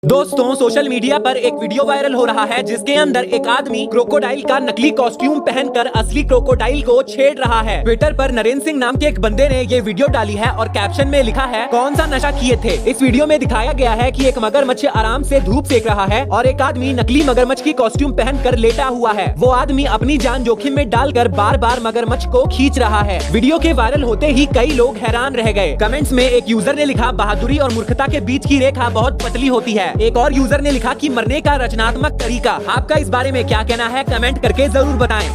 दोस्तों, social media पर एक वीडियो वायरल हो रहा है जिसके अंदर एक आदमी क्रोकोडाइल का नकली कॉस्ट्यूम पहनकर असली क्रोकोडाइल को छेड़ रहा है। ट्विटर पर नरेंद्र सिंह नाम के एक बंदे ने ये वीडियो डाली है और कैप्शन में लिखा है, कौन सा नशा किए थे। इस वीडियो में दिखाया गया है कि एक मगरमच्छ आराम से धूप सेक रहा है और एक आदमी नकली मगरमच्छ की कॉस्ट्यूम पहनकर लेटा हुआ है। वो आदमी अपनी जान जोखिम में डालकर बार बार मगरमच्छ को खींच रहा है। वीडियो के वायरल होते ही कई लोग हैरान रह गए। कमेंट्स में एक यूजर ने लिखा, बहादुरी और मूर्खता के बीच की रेखा बहुत पतली होती है। एक और यूजर ने लिखा कि मरने का रचनात्मक तरीका। आपका इस बारे में क्या कहना है, कमेंट करके जरूर बताएं।